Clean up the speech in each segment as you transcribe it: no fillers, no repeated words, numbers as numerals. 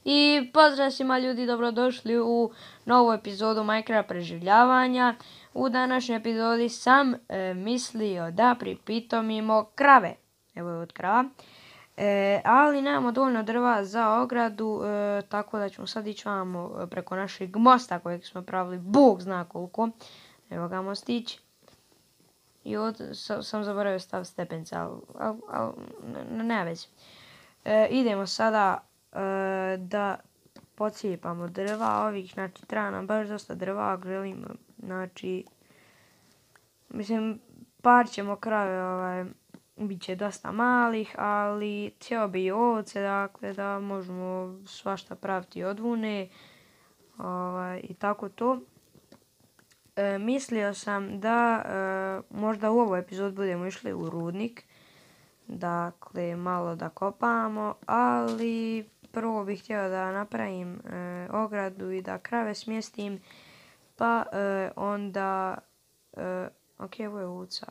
I pozdrav svima ljudi, dobrodošli u novu epizodu Minecraft preživljavanja. U današnjoj epizodi sam mislio da pripitomimo krave. Evo je od krava. Ali nemamo dovoljno drva za ogradu, tako da ćemo sad ići vamo preko našeg mosta kojeg smo pravili, Bog zna koliko. Evo ga mostić. I sam zaboravio stav stepence, ali ne vezi. Idemo sada da pocijepamo drva ovih, znači treba nam baš dosta drva, ako želimo, znači, mislim, par ćemo krave, bit će dosta malih, ali htio bi i ovce, dakle, da možemo svašta praviti odvune, i tako to. Mislio sam da možda u ovoj epizodi budemo išli u rudnik, dakle, malo da kopamo, ali prvo bih htio da napravim ogradu i da krave smjestim, pa onda, ok, ovo je ovca.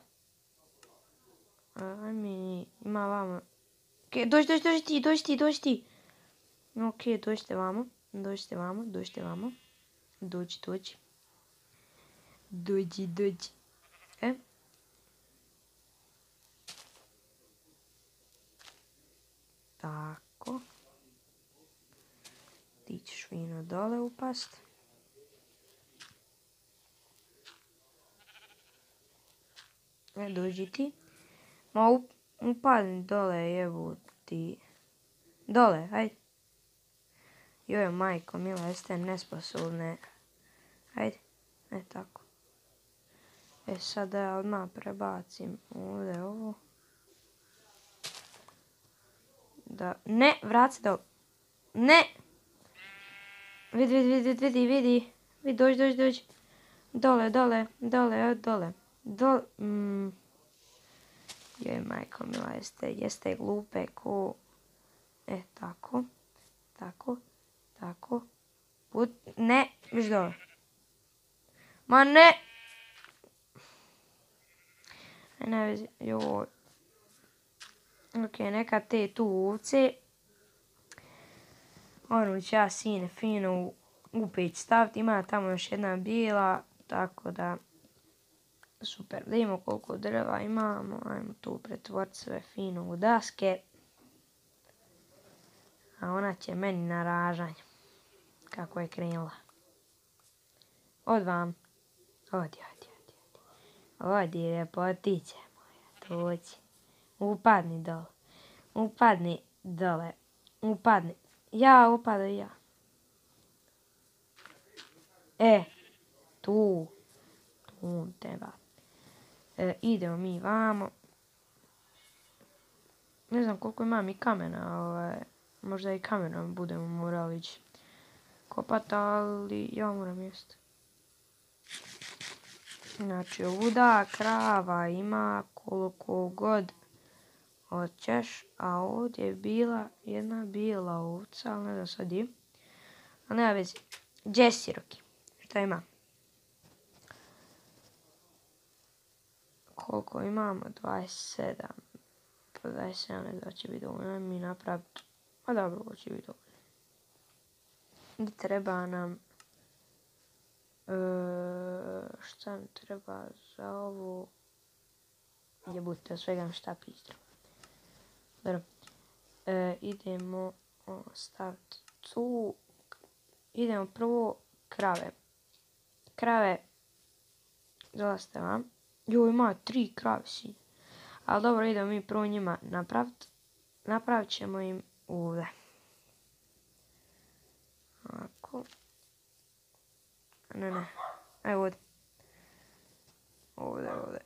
Ajme, ima vamo. Ok, dođi ti. Ok, dođite vamo. Dođi. Tako. Ti ćeš fino dole upast. Dođi ti. Ma upadni dole, jebu ti. Dole, hajde. Joj, majko mila, jeste nesposobne. Hajde, tako. Sad da ja odmah prebacim ovdje ovo. Da, ne, vrati se dole. Ne! Vidi. Dođi. Dole. Joj, majko mila, jeste glupe ko... Tako. Ne, viš dole. Ma ne! Ne vezi, joj. Ok, neka te tu ovce. Ono ću ja sine fino u peć staviti. Ima tamo još jedna bijela, tako da super. Da imamo koliko drva imamo. Ajmo tu pretvoriti sve fino u daske. A ona će meni na ražanje. Kako je krenula. Od vam. Odi ljepotice moja. Dođi. Upadni dole. Ja upadam. Tu treba. Idemo mi vamo. Ne znam koliko imam i kamena, možda i kamenom budemo morali ići kopati, ali ja moram jesti. Znači ovuda krava ima koliko god hoćeš, a ovdje je bila jedna bijela ovca, ali ne da sad je. A nema vezi. Gdje si, Roki? Šta ima? Koliko imamo? 27. Pa 27 ne da će biti dovoljno. Mi napraviti. A dobro, ovo će biti dovoljno. I treba nam... šta mi treba za ovo? Jebute, od svega mi šta pistra. Dobro. Idemo staviti tu. Idemo prvo krave. Dolazite vam. Joj, ima 3 krave si. Ali dobro, idemo mi prvo njima napraviti. Napravit ćemo im ovdje. Ovako. Ne. Evo ovdje. Ovdje.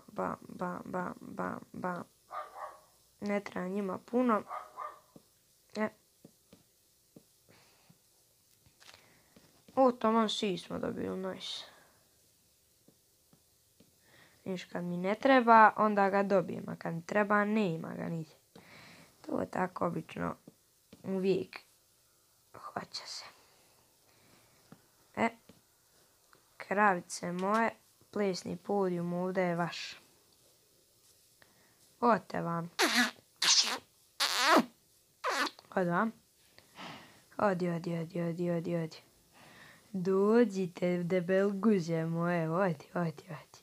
Bam. Ne treba njima puno. O, taman svi smo dobili, nice. Viš, kad mi ne treba, onda ga dobijem, a kad mi treba, ne ima ga niti. To je tako obično uvijek. Hoće se. Kravice moje, plesni podijum ovdje je vaš. Ote vam. Od vam. Odi. Dođite, debel guže moje, odi,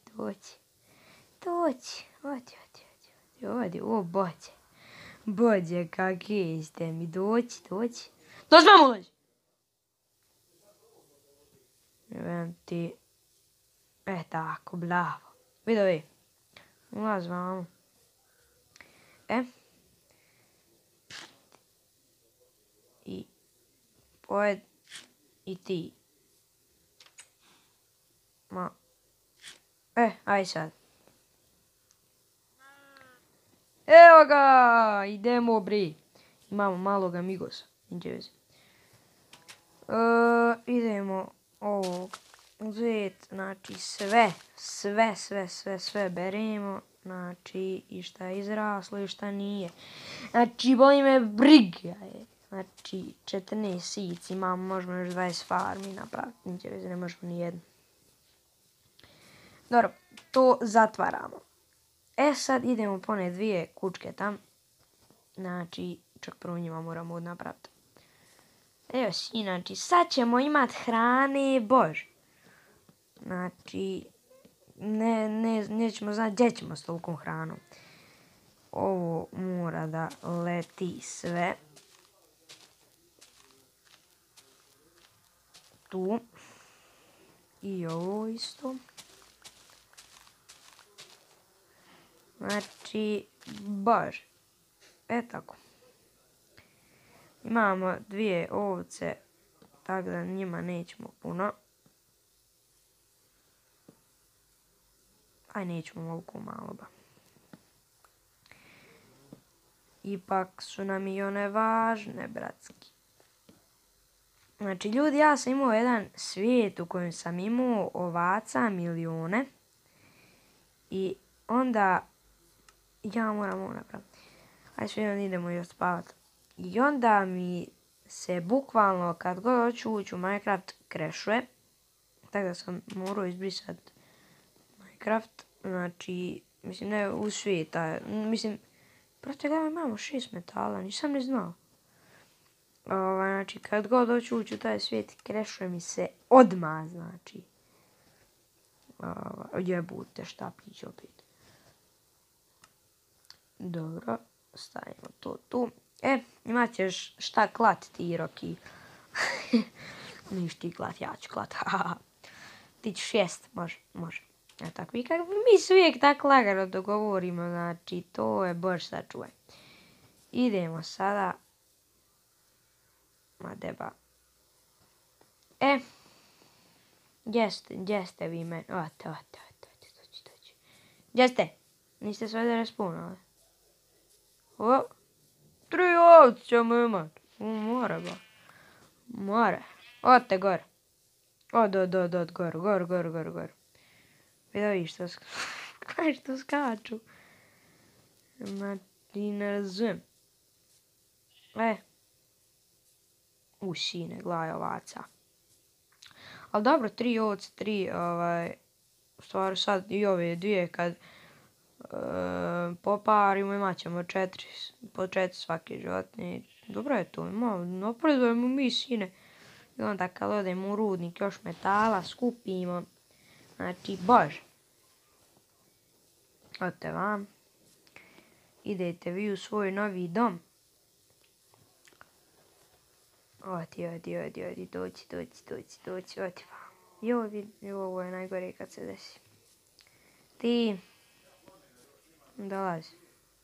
doći, odi, o bođe, kakvi ste mi, doći, doći vam ulazi! Vem ti, tako, bravo, vidio vi, ulaz vamo, i pojed, i ti, aj sad. Evo ga, idemo bri. Imamo malog amigosa. Idemo ovog uzeti, znači sve beremo, znači i šta je izraslo i šta nije. Znači, boli me briga je. Znači, 14 sic imamo, možemo još 20 farmi napraviti, ne možemo ni jednu. Dobro, to zatvaramo. Sad idemo po one dvije kučke tam. Znači, čak prvo njima moramo napraviti. Evo znači, sad ćemo imat hrane, bože. Znači, nećemo znati gdje ćemo s tolikom hranom. Ovo mora da leti sve. Tu. I ovo isto. Znači, bože. Tako. Imamo dvije ovce, tako da njima nećemo puno. Aj, nećemo ovoliko malo ba. Ipak su nam i one važne, bratski. Znači, ljudi, ja sam imao jedan svijet u kojem sam imao ovaca milione. I onda ja moram ovo napraviti. Ajde, sve idemo još spavati. I onda mi se bukvalno kad god hoću ući u Minecraft crashuje. Tako da sam morao izbrisati Minecraft. Znači, mislim ne u svijeta. Mislim, protiv ga imamo 6 metala, nisam ne znao. Znači, kad god hoću ući u taj svijet crashuje mi se odmah, znači. Jebute štapić opet. Dobro, stavimo to tu. Imat ćeš šta klat ti, Roki. Niš ti klat, ja ću klat. Ti ćeš jest, može. Tako, i kako mi se uvijek tako lagano dogovorimo, znači to je bož sačuvaj. Idemo sada. Ma deba. Gdje ste vi meni? Doći. Gdje ste? Niste sve da respawnali? 3 ovce ćemo imat. More ba. More. Odte gore. Od, gore. Vidio što skaču. Znači, ne razumijem. Sine, gledaj ovaca. Ali dobro, 3 ovce, 3, u stvari sad i ove dvije kad poparimo imat ćemo 4, po 4 svake životinje. Dobro je to, napredujemo mi, sine. I onda kad odemo u rudnik još metala, skupimo. Znači, bože. Odte vam. Idete vi u svoj novi dom. Odi, doći, odi vam. Joj, ovo je najgore kad se desi. Ti, dolazi.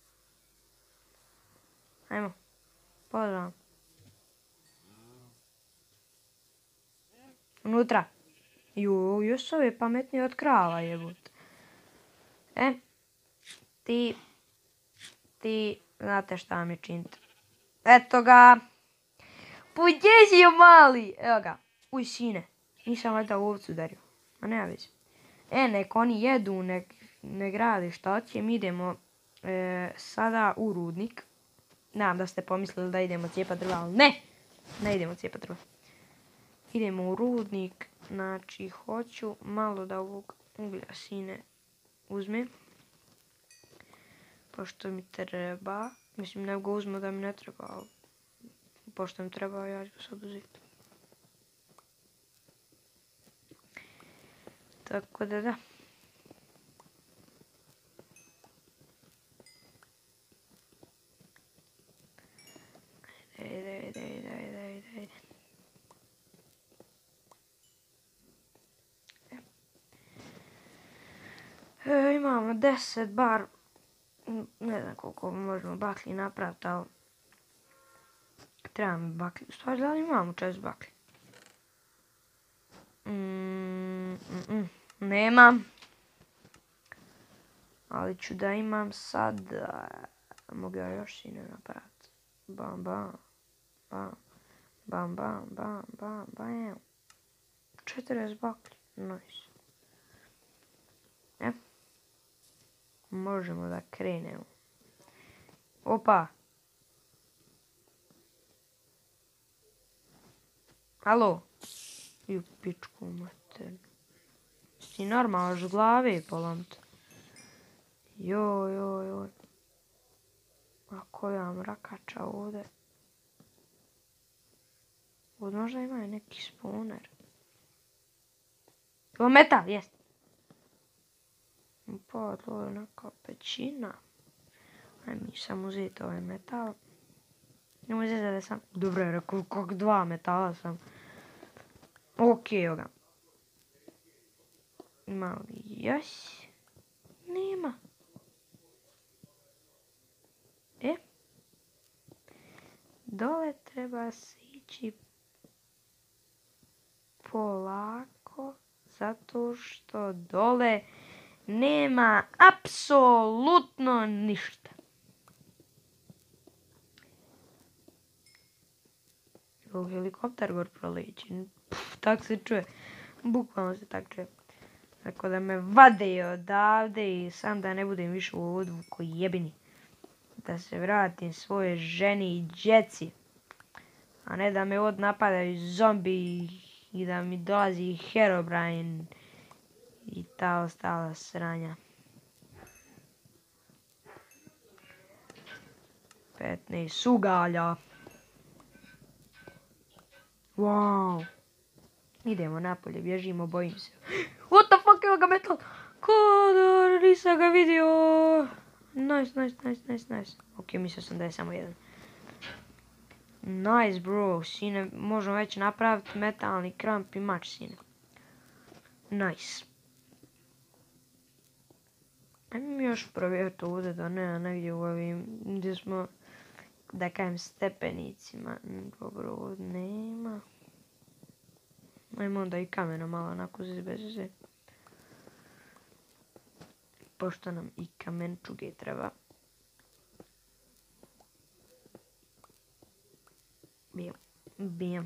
Ajmo, pozdrav. Unutra. Još su ove pametnije od krava, jebut. Ti, znate šta mi činite. Eto ga. Puđežio mali. Evo ga. Uj, sine. Nisam valjda ovcu udario. A nema veze. Nek oni jedu, nek radi šta će. Mi idemo sada u rudnik. Nadam da ste pomislili da idemo cijepat drva, ali ne. Ne idemo cijepat drva. Idemo u rudnik. Znači, hoću malo da ovog uglja, sine, uzmem. Pošto mi treba. Mislim, nego uzmo da mi ne treba, ali pošto mi treba, ja ću sad uzeti. Tako da. Ajde. Imamo 10 bar, ne znam koliko možemo baklji napraviti, ali treba mi baklji. U stvari, da li imamo 6 baklji? Nemam. Ali ću da imam sad. Mogu ja još sine napraviti. Bam. 40 baklji. Nice. Možemo da krenemo. Opa. Halo. Ju pičku mater. Si normalno ž glave polomite. Joj. A koja mrakača ovdje. Ovdje možda ima neki spawner. Ovo metal, jest. Pa, to je neka pećina. Ajde mi sam uzeti ovaj metal. Nemoj uzeti da sam... Dobro je rekao, kak 2 metala sam. Ok, evo ga. Ima li još? Nema. Dole treba se ići polako, zato što dole nema apsolutno ništa. Helikopter gor proleći. Tak se čuje. Bukvalno se tak čuje. Tako da me vade odavde i sam da ne budem više u odvuku jebini. Da se vratim svoje ženi i djeci. A ne da me ovdje napadaju zombi i da mi dolazi Herobrine i ta ostala sranja. 15 ugalja. Wow. Idemo napolje, bježimo, bojim se. What the fuck, evo ga metal! Kodor, nisam ga vidio! Nice. Ok, mislio sam da je samo jedan. Nice bro, sine, možemo već napraviti metalni kramp i mač, sine. Nice. Ajme mi još provjeriti ovdje da nema negdje u ovim, gdje smo, da kajem, stepenicima. Dobro, ovdje nema. Ajmo onda i kamena malo onako zbeze. Pošto nam i kamenčuge treba. Bam.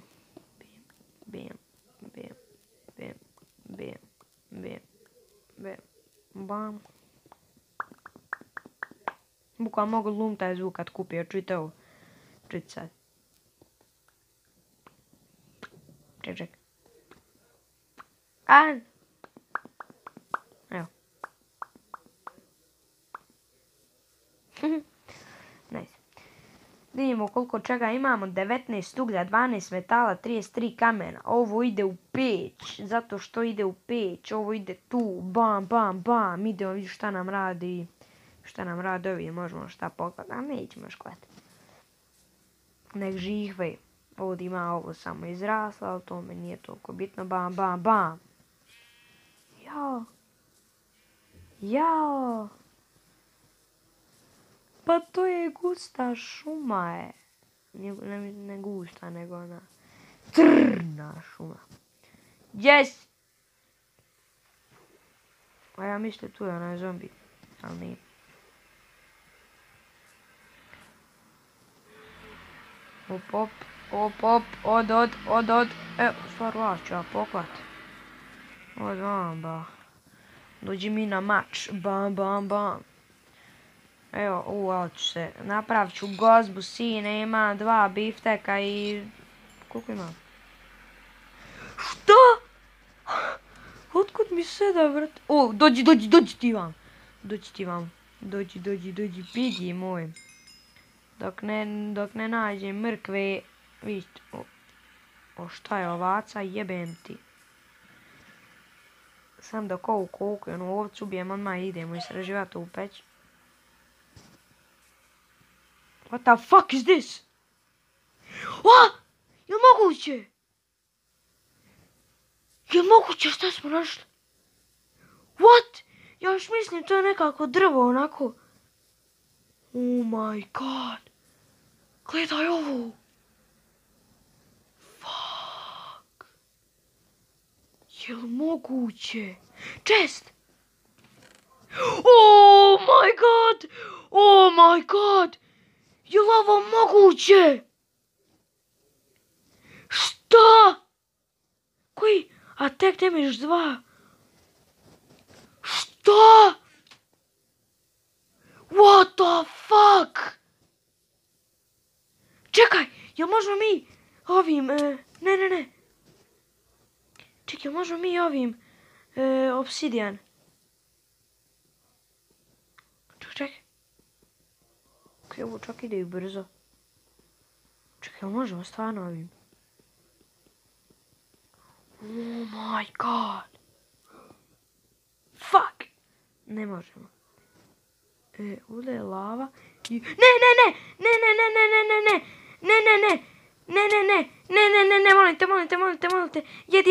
Bukvalno mogu lum taj zvuk kad kupio, čujte ovo. Čujte sad. Ček. Evo. Nice. Vidimo koliko čega imamo. 19 uglja, 12 metala, 33 kamena. Ovo ide u peć. Zato što ide u peć. Ovo ide tu. Bam. Idemo vidjeti šta nam radi. Šta nam radi ovi. Možemo šta pokladati. A nećemo škladati. Nek žihve. Ovdje ima ovo samo izraslo. Ali to me nije toliko bitno. Bam. Jao. Pa to je gusta šuma je. Ne gusta, nego ona crna šuma. Yes! A ja mislim tu je onaj zombi. Ali nije. Op, od. Evo, stvar vas ću ja poklat. Od vam, dođi mi na mač. Bam. Evo, ali ću se. Napravit ću gozbu, sine, ima 2 bifteka i... Koliko imam? Što? Otkud mi se da vrat... O, dođi ti vam. Dođi, pigi moj. Dok ne nađem mrkve, Vidite, šta je ovaca, jebem ti. Sam dok ovu koku i onu ovcu ubijem, odmah idemo istraživati u peć. What the fuck is this? Je li moguće? Je li moguće, šta smo našli? What? Ja još mislim to je nekako drvo onako. Oh my god. Gledaj ovo. Fuck. Je li moguće? Chest. Oh my god. Oh my god. Je li ovo moguće? Šta? Koji? Attack damage 2. Šta? What the fuck? Čekaj, jel možemo mi ovim, ne. Čekaj, jel možemo mi ovim, obsidian? Čekaj. Ok, ovo čak ide i brzo. Čekaj, jel možemo stvarno ovim? Oh my god. Fuck. Ne možemo. Ovdje je lava. Ne, molite.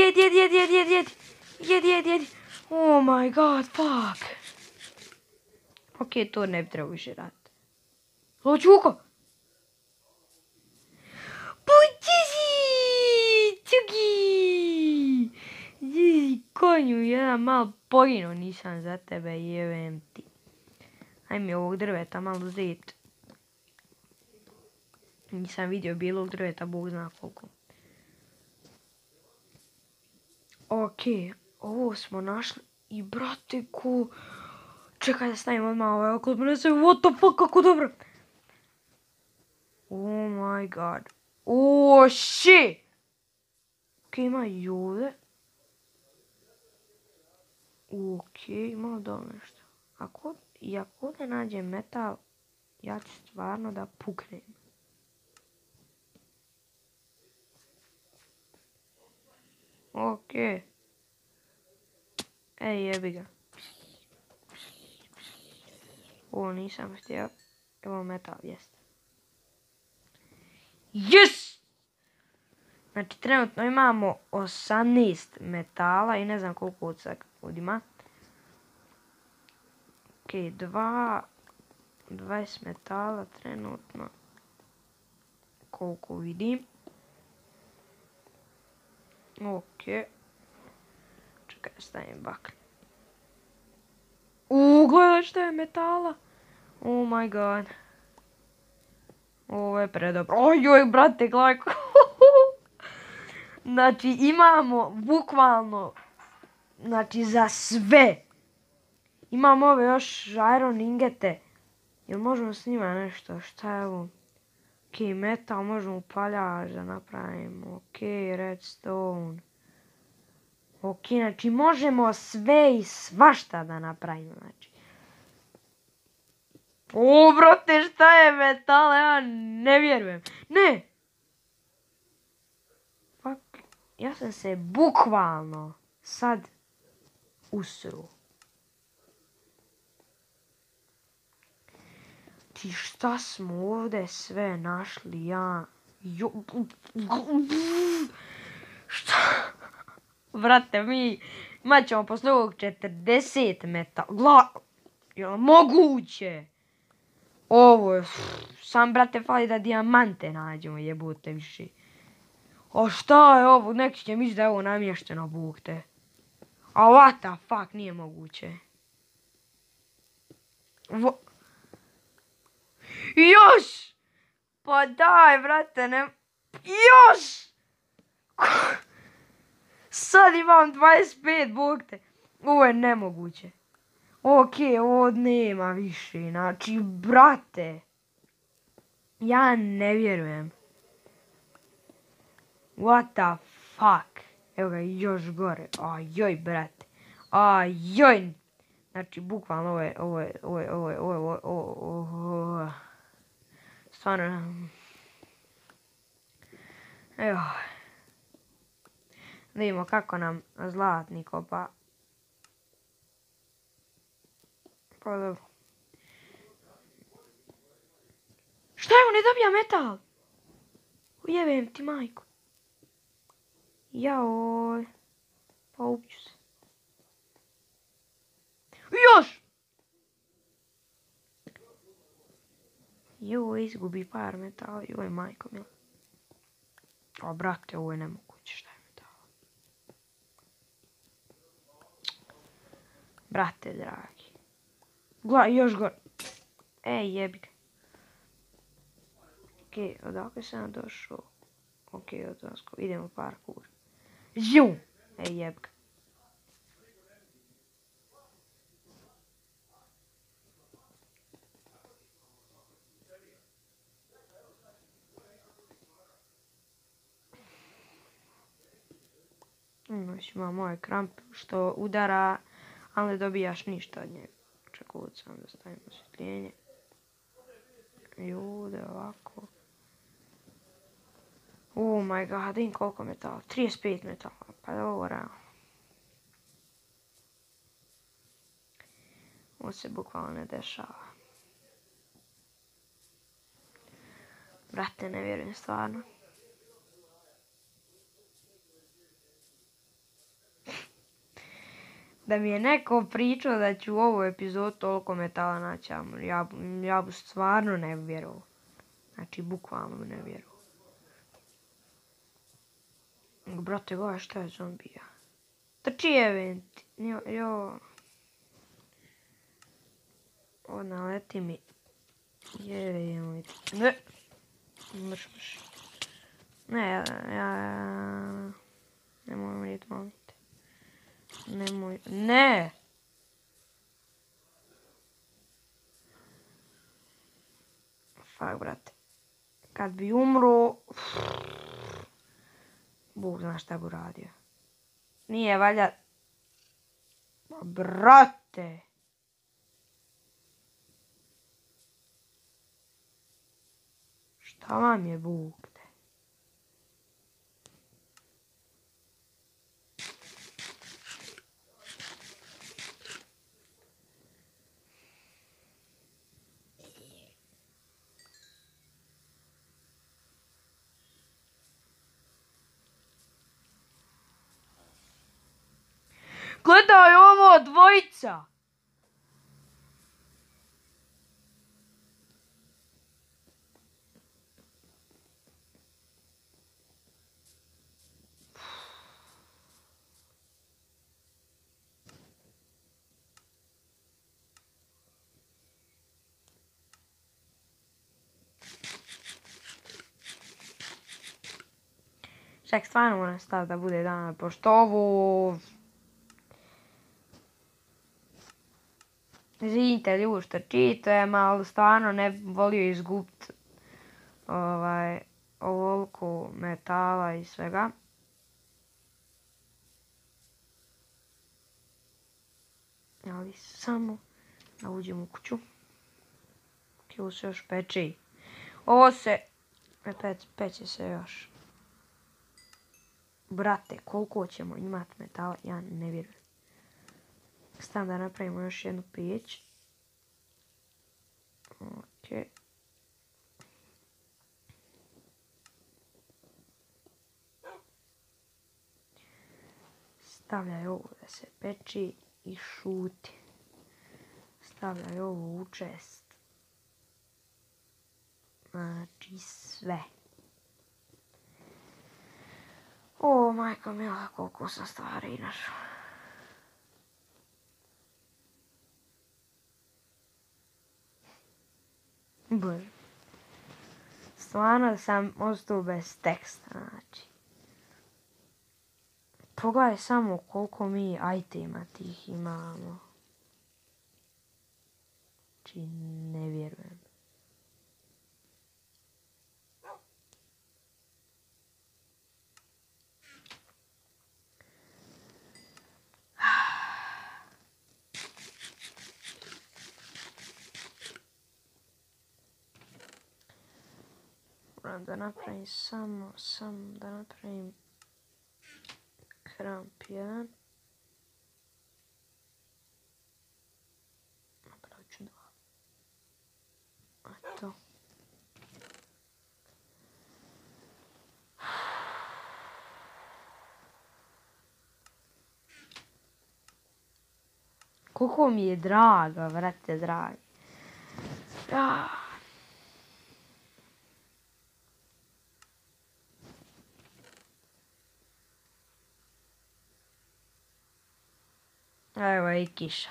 Jedi. Oh my god, fuck. Ok, to ne bi trebao više raditi. Čuko. Konju, jedan malo poginuo nisam za tebe, jebem ti. Ajme ovog drveta malo uzeti. Nisam vidio bijelog drveta, Bog zna koliko. Ok, ovo smo našli i brate ko... Čekaj da stavim odmah ovaj okolo, what the fuck, kako dobro. Oh my god. Oh shit. Ok, ima i ovdje. Ok, malo dobro nešto. Ako ovdje nađem metal, ja ću stvarno da puknem. Ok. Ej, jebi ga. Ovo nisam htio. Evo metal, jest. Yes! Znači, trenutno imamo 18 metala i ne znam koliko od ima. Ok, 20 metala trenutno. Koliko vidim. Ok. Čekaj, stavim baklju. Gledaj što je metala. Oh my god. Ovo je predobro. Ojoj, brate, gledaj. Znači, imamo bukvalno, znači, za sve. Imamo ove još iron ingete. Jel možemo s njima nešto? Šta je ovo? Ok, metal, možemo upaljač da napravimo. Ok, redstone. Ok, znači, možemo sve i svašta da napravimo, znači. O, brate, šta je metal? Ja ne vjerujem. Ne! Fuck. Ja sam se bukvalno sad usru. Ti šta smo ovdje sve našli, ja... Šta? Brate, mi imat ćemo posle ovog 40 metala. Jel moguće? Ovo je... Sam, brate, fali da dijamante nađemo, jebote više. A šta je ovo? Neki će misliti da je ovo namješteno, Bog te. A what the fuck, nije moguće. Još! Pa daj, brate, ne... Još! Sad imam 25, Bog te. Ovo je nemoguće. Ok, ovo nema više, znači, brate. Ja ne vjerujem. What the fuck? Evo ga, još gore. Ajoj, brate. Ajoj. Znači, bukvalno ovo je. Stvarno. Evo. Da vidimo kako nam zlatni kopa. Pa dobro. Šta je, on ne dobija metal? Ujebem ti majku. Jaoj. Pa upću se. Još! Joj, izgubi par metala. Joj, majko mila. O, brate, ovo je nemoguće. Šta je metala? Brate, dragi. Još gore. Ej, jebi ga. Okej, odakle sam došao? Okej, odlasko. Idemo parkour. Ju! Ej, jebi ga. Ima moje kramp što udara, ali ne dobijaš ništa od njega. Čekaj, sam da stavim osvjetljenje. Jude, ovako. Oh my god, vidim koliko metala. 35 metala, pa je ovo realno. Ovo se bukvalno ne dešava. Brate, ne vjerujem stvarno. Da mi je neko pričao da ću u ovu epizodu toliko metala naći, ja bu stvarno ne vjerovao. Znači, bukvalno ne vjerovao. Brate, gledaj šta je zombija. Trči event. Jo. O, naleti mi. Jevim. Ne. Mrš. Ne, nemoj umrijeti, molim te. Nemoj. Ne! Fuck, brate. Kad bi umro... Bog zna šta bi uradio. Nije valja... Brate! Šta vam je Bog? Gledaj ovo, dvojica! Čak stvarno moram staviti da bude dana, pošto ovo... Izvinite ljudi što čitam, ali stvarno ne volio izgubit ovoliko metala i svega. Ali samo da uđem u kuću. Ovo se još peče. Ovo se... peće se još. Brate, koliko ćemo imati metala, ja ne vjerujem. Stavim da napravimo još jednu peć. Ok. Stavljaj ovo da se peči i šuti. Stavljaj ovo u čest. Znači sve. O, majko mila, koliko sam stvari našao. Bože. Stvarno sam ostao bez teksta, znači. Pogledaj samo koliko mi itema tih imamo. Znači, ne vjerujem. moram da napravim samo da napravim kramp jedan. Napravit ću dva. Eto. Koliko mi je draga, vrate dragi. Evo i kiša.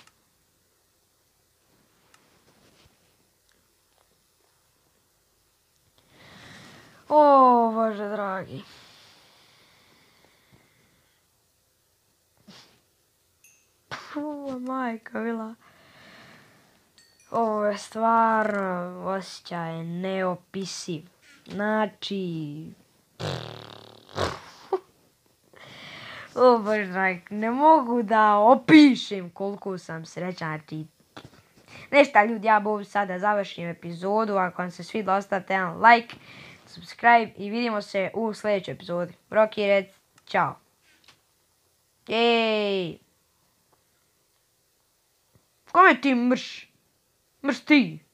O, Bože dragi. Majka mila. Ovo je stvarno osjećaj neopisiv. Znači... O Bože dragi, ne mogu da opišem koliko sam srećan. Znači... Ništa ljudi, ja bom sada završim epizodu. Ako vam se svidjelo, ostavite jedan like, subscribe i vidimo se u sljedećoj epizodi. Rocky Red, čao. Jej! Kome ti mrš? Mrš ti!